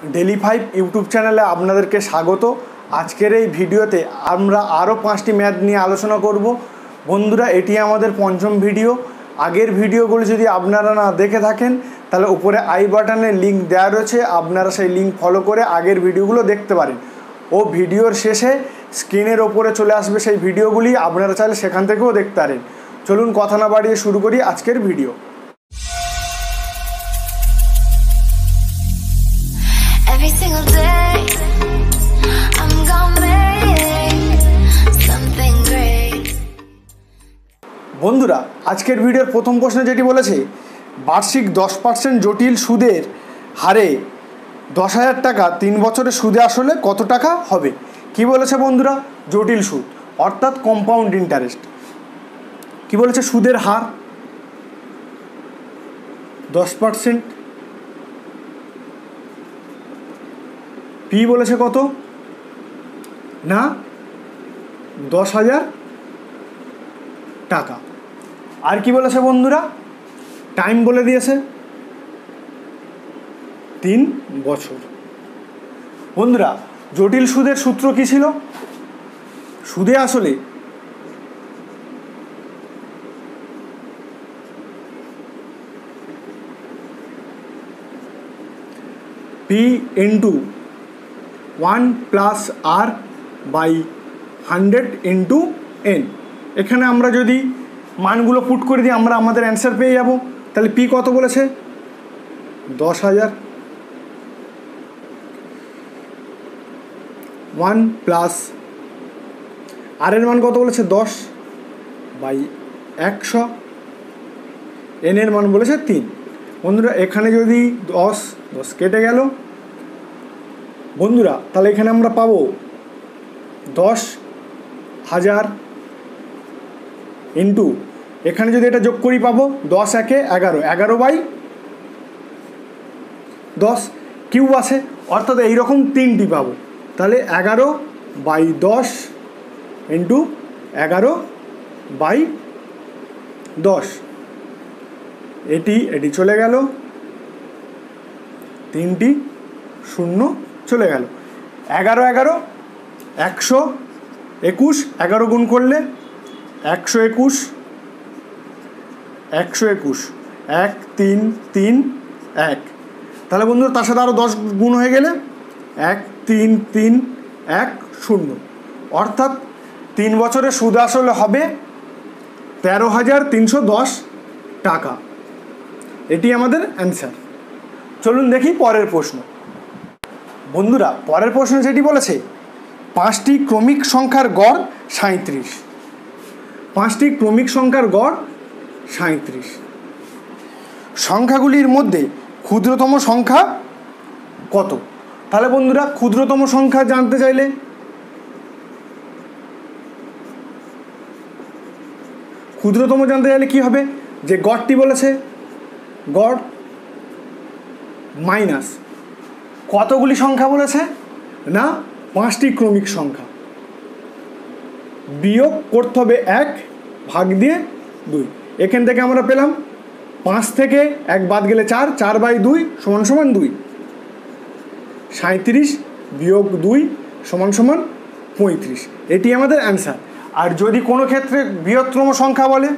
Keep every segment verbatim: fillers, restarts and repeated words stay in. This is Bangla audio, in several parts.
ডেলি ফাইভ ইউটিউব চ্যানেলে আপনাদেরকে স্বাগত। আজকের এই ভিডিওতে আমরা আরও পাঁচটি ম্যাথ নিয়ে আলোচনা করব। বন্ধুরা, এটি আমাদের পঞ্চম ভিডিও। আগের ভিডিওগুলো যদি আপনারা না দেখে থাকেন তাহলে উপরে আই বাটনে লিঙ্ক দেওয়া রয়েছে, আপনারা সেই লিঙ্ক ফলো করে আগের ভিডিওগুলো দেখতে পারেন। ও ভিডিওর শেষে স্ক্রিনের ওপরে চলে আসবে সেই ভিডিওগুলি, আপনারা চাইলে সেখান থেকেও দেখতে পারেন। চলুন কথা না বাড়িয়ে শুরু করি আজকের video. Every single day, I'm gonna make something great. বন্ধুরা, আজকের ভিডিওর প্রথম প্রশ্ন যেটি বলেছে, বার্ষিক দশ পার্সেন্ট জটিল সুদের হারে দশ হাজার টাকা তিন বছরের সুদে আসলে কত টাকা হবে? কি বলেছে বন্ধুরা? জটিল সুদ অর্থাৎ কম্পাউন্ড ইন্টারেস্ট। কি বলেছে? সুদের হার দশ পার্সেন্ট। পি বলেছে কত? না, দশ হাজার টাকা। আর কি বলেছে বন্ধুরা? টাইম বলে দিয়েছে তিন বছর। বন্ধুরা, জটিল সুদের সূত্র কি ছিল? সুদে আসলে পি ইন্টু ওয়ান প্লাস আর বাই হান্ড্রেড ইন্টু এন। এখানে আমরা যদি মানগুলো পুট করে দিই আমরা আমাদের অ্যান্সার পেয়ে যাব। তাহলে পি কত বলেছে? দশ হাজার। ওয়ান প্লাস আর এর মান কত বলেছে? দশ বাই একশো। এন এর মান বলেছে তিন। বন্ধুরা, এখানে যদি দশ দশ কেটে গেল বন্ধুরা, তাহলে এখানে আমরা পাবো দশ হাজার ইন্টু, এখানে যদি এটা যোগ করি পাবো দশ একে এগারো, এগারো বাই দশ কিউব আছে, অর্থাৎ এইরকম তিনটি পাবো। তাহলে এগারো বাই দশ ইন্টু এগারো বাই দশ, এটি এটি চলে গেল, তিনটি শূন্য চলে গেল। এগারো এগারো একশো একুশ, এগারো গুণ করলে একশো একুশ, একশো একুশ এক তিন তিন এক। তাহলে বন্ধুরা তার সাথে আরও দশ গুণ হয়ে গেলে এক তিন তিন এক শূন্য, অর্থাৎ তিন বছরের সুদ আসলে হবে তেরো হাজার তিনশো দশ টাকা। এটি আমাদের অ্যান্সার। চলুন দেখি পরের প্রশ্ন। বন্ধুরা, পরের প্রশ্ন যেটি বলেছে, পাঁচটি ক্রমিক সংখ্যার গড় সাঁইত্রিশ। পাঁচটি ক্রমিক সংখ্যার গড় সাঁইত্রিশ। সংখ্যাগুলির মধ্যে ক্ষুদ্রতম সংখ্যা কত? তাহলে বন্ধুরা, ক্ষুদ্রতম সংখ্যা জানতে চাইলে ক্ষুদ্রতম জানতে চাইলে কি হবে? যে গড়টি বলেছে, গড় মাইনাস কতগুলি সংখ্যা বলেছে? না, পাঁচটি ক্রমিক সংখ্যা, বিয়োগ করতে হবে এক, ভাগ দিয়ে দুই। এখান থেকে আমরা পেলাম পাঁচ থেকে এক বাদ গেলে চার, চার বাই দুই সমান সমান দুই। সাঁইত্রিশ বিয়োগ দুই সমান সমান পঁয়ত্রিশ। এটি আমাদের অ্যান্সার। আর যদি কোনো ক্ষেত্রে বৃহত্তম সংখ্যা বলে,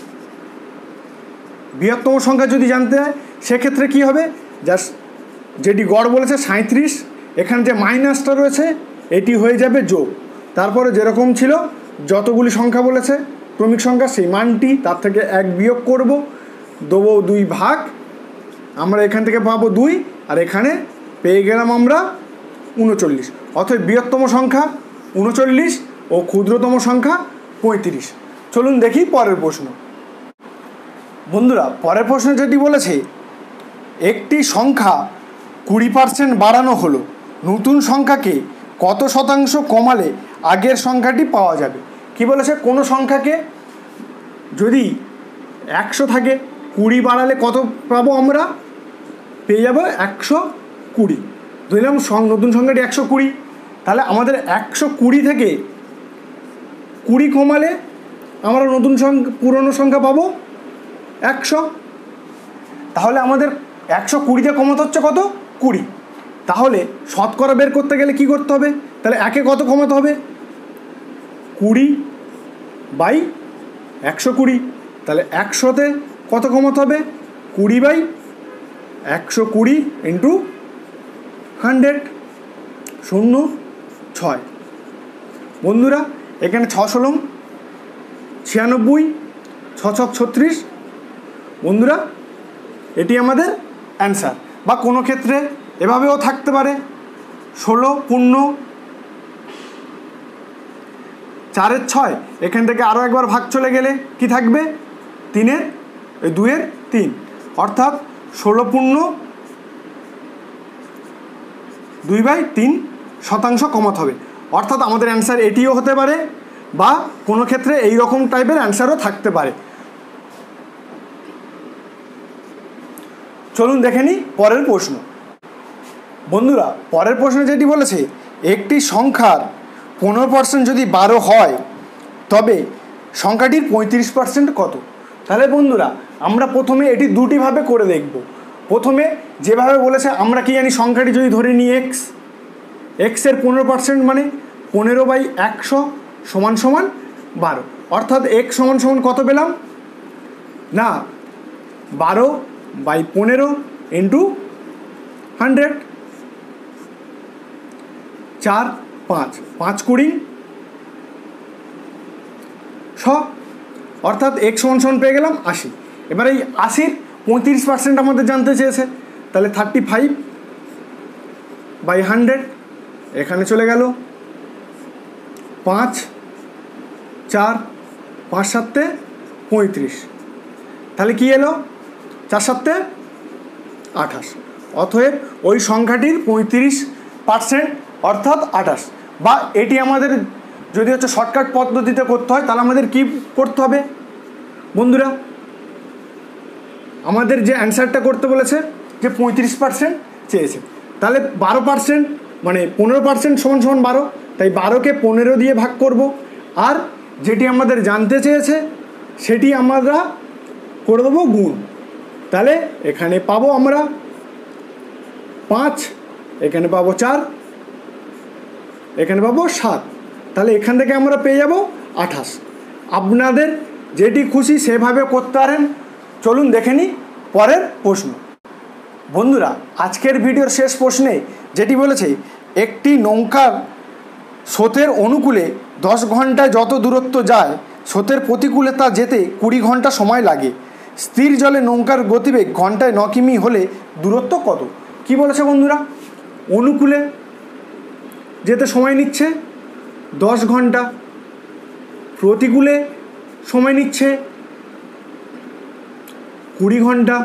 বৃহত্তম সংখ্যা যদি জানতে হয় সেক্ষেত্রে কী হবে? জাস্ট যেটি গড় বলেছে সাঁইত্রিশ, এখানে যে মাইনাসটা রয়েছে এটি হয়ে যাবে যোগ। তারপরে যেরকম ছিল যতগুলি সংখ্যা বলেছে ক্রমিক সংখ্যা, সেই মানটি তার থেকে এক বিয়োগ করব, দেবো দুই ভাগ, আমরা এখান থেকে পাবো দুই, আর এখানে পেয়ে গেলাম আমরা উনচল্লিশ। অর্থাৎ বৃহত্তম সংখ্যা উনচল্লিশ ও ক্ষুদ্রতম সংখ্যা পঁয়ত্রিশ। চলুন দেখি পরের প্রশ্ন। বন্ধুরা, পরের প্রশ্ন যেটি বলেছে, একটি সংখ্যা কুড়ি পার্সেন্ট বাড়ানো হলো, নতুন সংখ্যাকে কত শতাংশ কমালে আগের সংখ্যাটি পাওয়া যাবে? কি বলেছে? কোনো সংখ্যাকে যদি একশো থাকে, কুড়ি বাড়ালে কত পাবো? আমরা পেয়ে যাবো একশো কুড়ি। ধরলাম নতুন সংখ্যাটি একশো কুড়ি, তাহলে আমাদের একশো কুড়ি থেকে কুড়ি কমালে আমরা নতুন সংখ্যা পুরনো সংখ্যা পাবো একশো। তাহলে আমাদের একশো কুড়িতে কমাতে হচ্ছে কত? কুড়ি। তাহলে শতকরা বের করতে গেলে কি করতে হবে? তাহলে একে কত কমাতে হবে? কুড়ি বাই একশো কুড়ি। তাহলে একশোতে কত কমাতে হবে? কুড়ি বাই একশো কুড়ি ইন্টু হান্ড্রেড, শূন্য ছয়। বন্ধুরা এখানে ছ ষোলো ছিয়ানব্বই, ছ ছক ছত্রিশ। বন্ধুরা এটি আমাদের অ্যান্সার। বা কোনো ক্ষেত্রে এভাবেও থাকতে পারে, ষোলো পূর্ণ চারের ছয়, এখান থেকে আরও একবার ভাগ চলে গেলে কি থাকবে? তিনের দুয়ের তিন, অর্থাৎ ষোলো পূর্ণ দুই বাই তিন শতাংশ কমাতে হবে। অর্থাৎ আমাদের অ্যান্সার এটিও হতে পারে বা কোনো ক্ষেত্রে এই রকম টাইপের অ্যান্সারও থাকতে পারে। চলুন দেখে নিই পরের প্রশ্ন। বন্ধুরা পরের প্রশ্নে যেটি বলেছে, একটি সংখ্যার পনেরো পার্সেন্ট যদি বারো হয় তবে সংখ্যাটির পঁয়ত্রিশ পার্সেন্ট কত? তাহলে বন্ধুরা আমরা প্রথমে এটি দুটিভাবে করে দেখব। প্রথমে যেভাবে বলেছে, আমরা কি জানি সংখ্যাটি যদি ধরে নিই এক্স, এক্সের পনেরো পার্সেন্ট মানে পনেরো বাই একশো সমান সমান বারো, অর্থাৎ এক্স সমান সমান কত পেলাম না বারো বাই পনেরো ইন্টু হান্ড্রেড, চার পাঁচ পাঁচ কুড়ি ছ, অর্থাৎ এক্স সমান সমান পেয়ে গেলাম আশি। এবার এই আশির পঁয়ত্রিশ পার্সেন্ট আমাদের জানতে চেয়েছে, তাহলে থার্টি ফাইভ বাই হান্ড্রেড, এখানে চলে গেল পাঁচ চার, পাঁচ সাতে পঁয়ত্রিশ, তাহলে কি এলো? চার সাতে আঠাশ। অতএব ওই সংখ্যাটির পঁয়ত্রিশ পার্সেন্ট অর্থাৎ আঠাশ। বা এটি আমাদের যদি হচ্ছে শর্টকাট পদ্ধতিতে করতে হয় তাহলে আমাদের কি করতে হবে? বন্ধুরা আমাদের যে অ্যান্সারটা করতে বলেছে যে পঁয়ত্রিশ পার্সেন্ট চেয়েছে, তাহলে বারো পার্সেন্ট মানে পনেরো পার্সেন্ট সমান সমান বারো, তাই বারোকে পনেরো দিয়ে ভাগ করব। আর যেটি আমাদের জানতে চেয়েছে সেটি আমরা করে দেবো গুণ। তাহলে এখানে পাবো আমরা পাঁচ, এখানে পাবো চার, এখানে পাবো সাত, তাহলে এখান থেকে আমরা পেয়ে যাব আঠাশ। আপনাদের যেটি খুশি সেভাবে করতে পারেন। চলুন দেখে নিই পরের প্রশ্ন। বন্ধুরা আজকের ভিডিওর শেষ প্রশ্নে যেটি বলেছে, একটি নৌকার স্রোতের অনুকূলে দশ ঘন্টায় যত দূরত্ব যায় স্রোতের প্রতিকূলে তা যেতে কুড়ি ঘন্টা সময় লাগে। স্থির জলে নৌকার গতিবেগ ঘন্টায় ন কিমি হলে দূরত্ব কত? কি বলেছে বন্ধুরা? অনুকূলে যেতে সময় নিচ্ছে দশ ঘন্টা, প্রতিকূলে সময় নিচ্ছে কুড়ি ঘন্টা,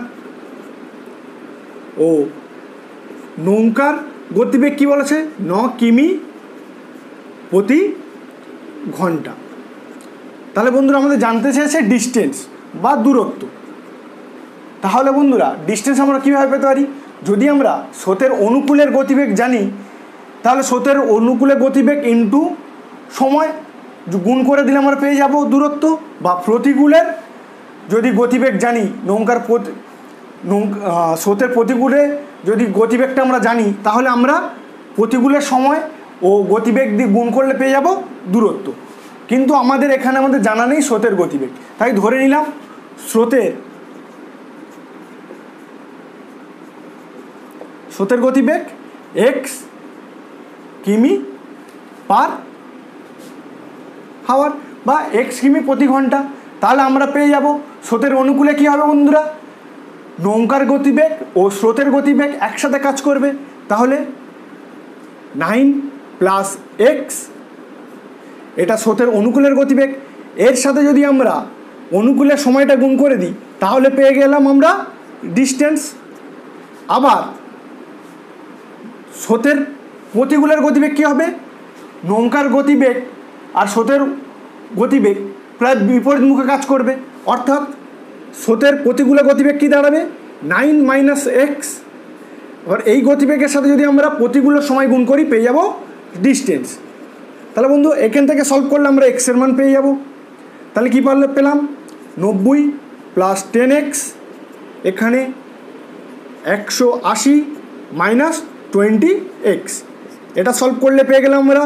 ও নৌকার গতিবেগ কি বলেছে? ন কিমি প্রতি ঘন্টা। তাহলে বন্ধুরা আমাদের জানতে চেয়েছে ডিস্টেন্স বা দূরত্ব। তাহলে বন্ধুরা ডিস্টেন্স আমরা কীভাবে পেতে পারি? যদি আমরা স্রোতের অনুকূলের গতিবেগ জানি তাহলে স্রোতের অনুকূলে গতিবেগ ইন্টু সময় গুণ করে দিলে আমরা পেয়ে যাব দূরত্ব। বা প্রতিকূলের যদি গতিবেগ জানি, নৌকার নৌকা স্রোতের প্রতিকূলে যদি গতিবেগটা আমরা জানি তাহলে আমরা প্রতিকূলের সময় ও গতিবেগ দিয়ে গুণ করলে পেয়ে যাব দূরত্ব। কিন্তু আমাদের এখানে আমাদের জানা নেই স্রোতের গতিবেগ, তাই ধরে নিলাম স্রোতের স্রোতের গতিবেগ এক্স কিমি পার হাওয়ার বা এক্স কিমি প্রতি ঘন্টা। তাহলে আমরা পেয়ে যাব স্রোতের অনুকূলে কী হবে বন্ধুরা? নৌকার গতিবেগ ও স্রোতের গতিবেগ একসাথে কাজ করবে, তাহলে নাইন প্লাস এক্স, এটা স্রোতের অনুকূলের গতিবেগ, এর সাথে যদি আমরা অনুকূলের সময়টা গুণ করে দিই তাহলে পেয়ে গেলাম আমরা ডিস্টেন্স। আবার স্রোতের প্রতিকূলের গতিবেগ কী হবে? নৌকার গতিবেগ আর স্রোতের গতিবেগ প্রায় বিপরীত মুখে কাজ করবে, অর্থাৎ স্রোতের প্রতিকূলে গতিবেগ কী দাঁড়াবে? Nine minus X. এবার এই গতিবেগের সাথে যদি আমরা প্রতিকূলের সময় গুণ করি পেয়ে যাব ডিস্টেন্স। তাহলে বন্ধু এখান থেকে সলভ করলে আমরা এক্সের মান পেয়ে যাব। তাহলে কী পারলে পেলাম? নব্বই প্লাস টেন এক্স, এখানে একশো আশি মাইনাস টোয়েন্টি এক্স। এটা সলভ করলে পেয়ে গেলাম আমরা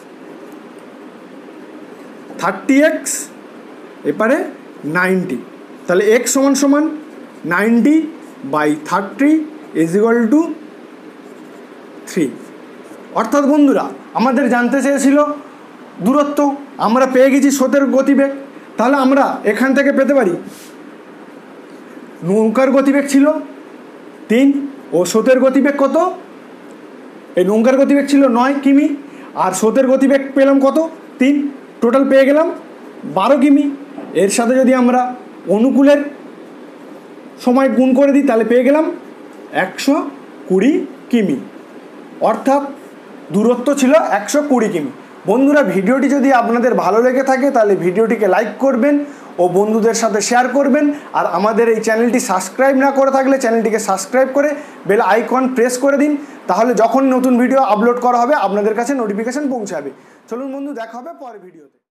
থার্টি এক্স এপারে নাইনটি। তাহলে এক্স সমান সমান ninety by thirty is equal to three. অর্থাৎ বন্ধুরা আমাদের জানতে চেয়েছিল দূরত্ব, আমরা পেয়ে গেছি স্রোতের গতিবেগ। তাহলে আমরা এখান থেকে পেতে পারি নৌকার গতিবেগ ছিল তিন ও স্রোতের গতিবেগ কত, এই নৌকার গতিবেগ ছিল নয় কিমি আর স্রোতের গতিবেগ পেলাম কত তিন, টোটাল পেয়ে গেলাম বারো কিমি। এর সাথে যদি আমরা অনুকূলের সময় গুণ করে দিই তাহলে পেয়ে গেলাম একশো কুড়ি কিমি, অর্থাৎ দূরত্ব ছিল একশো কুড়ি কিমি। বন্ধুরা ভিডিওটি যদি আপনাদের ভালো লেগে থাকে তাহলে ভিডিওটিকে লাইক করবেন ও বন্ধুদের সাথে শেয়ার করবেন। আর আমাদের এই চ্যানেলটি সাবস্ক্রাইব না করে থাকলে চ্যানেলটিকে সাবস্ক্রাইব করে বেল আইকন প্রেস করে দিন, তাহলে যখন নতুন ভিডিও আপলোড করা হবে আপনাদের কাছে নোটিফিকেশান পৌঁছাবে। চলুন বন্ধু, দেখা হবে পরের ভিডিওতে।